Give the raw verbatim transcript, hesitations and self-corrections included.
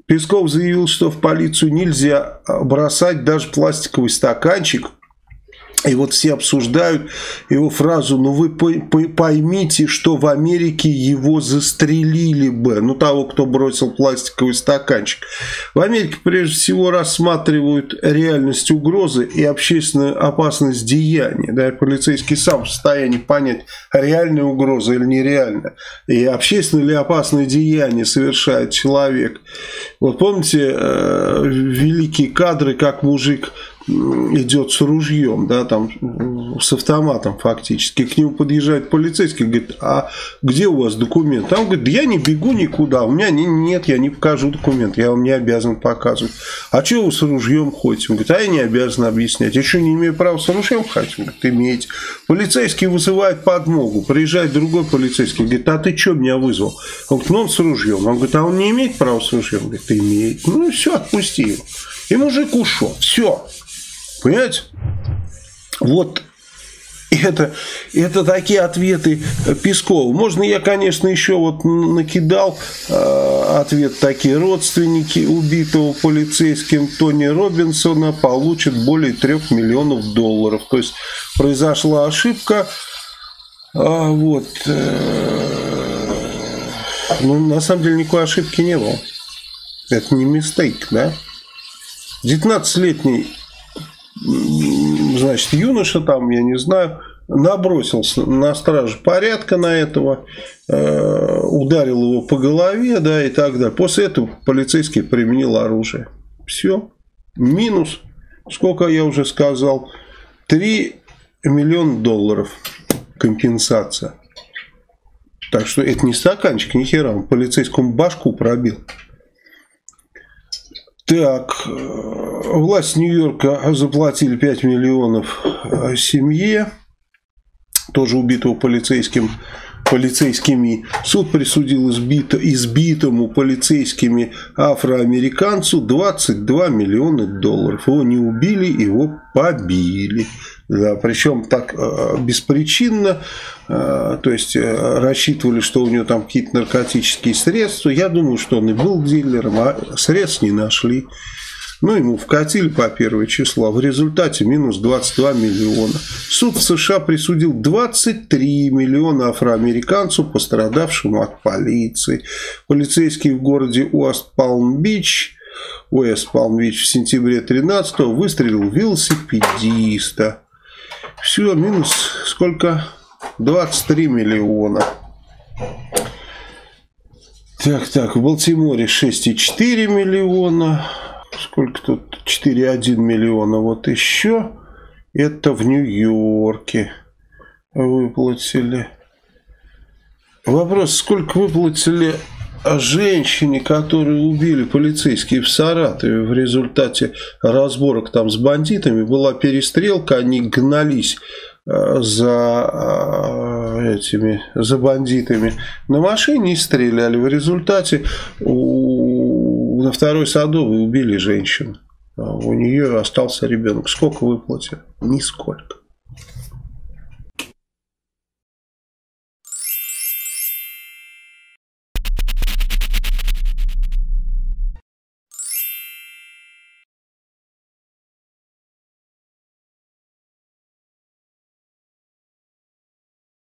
Песков заявил, что в полицию нельзя бросать даже пластиковый стаканчик. И вот все обсуждают его фразу: ну вы поймите, что в Америке его застрелили бы. Ну, того, кто бросил пластиковый стаканчик. В Америке прежде всего рассматривают реальность угрозы и общественную опасность деяния. Да, полицейский сам в состоянии понять, реальная угроза или нереальная. И общественное или опасное деяние совершает человек. Вот помните э, великие кадры, как мужик идет с ружьем, да, там, с автоматом фактически. К нему подъезжает полицейский, говорит: а где у вас документ? А он говорит: да я не бегу никуда, у меня не, нет, я не покажу документ, я вам не обязан показывать. А что вы с ружьем ходите? Он говорит: а я не обязан объяснять. Я что, не имею права с ружьем ходить? Он говорит: имеете. Полицейский вызывает подмогу, приезжает другой полицейский, говорит: а ты что меня вызвал? Он говорит: ну он с ружьем. Он говорит: а он не имеет права с ружьем? Он говорит: имеет. Ну и все, отпусти его. И мужик ушел. Все. Понимаете? Вот это, это такие ответы Пескова. Можно я, конечно, еще вот накидал э, ответ такие: родственники убитого полицейским Тони Робинсона получат более трех миллионов долларов. То есть произошла ошибка. А, вот. Э, ну, на самом деле никакой ошибки не было. Это не мистейк, да? девятнадцатилетний, значит, юноша там, я не знаю, набросился на стражу порядка на этого, э, ударил его по голове, да, и так далее. После этого полицейский применил оружие. Все. Минус, сколько я уже сказал, три миллиона долларов компенсация. Так что это не стаканчик, ни хера, он полицейскому башку пробил. Так, власти Нью-Йорка заплатили пять миллионов семье, тоже убитого полицейским, полицейскими. Суд присудил избито, избитому полицейскими афроамериканцу двадцать два миллиона долларов. Его не убили, его побили. Да, причем так э, беспричинно, э, то есть э, рассчитывали, что у него там какие-то наркотические средства. Я думаю, что он и был дилером, а средств не нашли. Ну, ему вкатили по первое число, в результате минус двадцать два миллиона. Суд в США присудил двадцать три миллиона афроамериканцу, пострадавшему от полиции. Полицейский в городе Уэст-Палм-Бич Уэст-Палм-Бич в сентябре тринадцатого выстрелил в велосипедиста. Все, минус сколько? двадцать три миллиона. Так, так, в Балтиморе шесть целых четыре миллиона. Сколько тут? четыре целых один миллиона. Вот еще. Это в Нью-Йорке выплатили. Вопрос: сколько выплатили женщине, которую убили полицейские в Саратове в результате разборок там с бандитами? Была перестрелка, они гнались за этими, за бандитами на машине и стреляли. В результате у, на второй Садовой убили женщину. У нее остался ребенок. Сколько выплатили? Нисколько.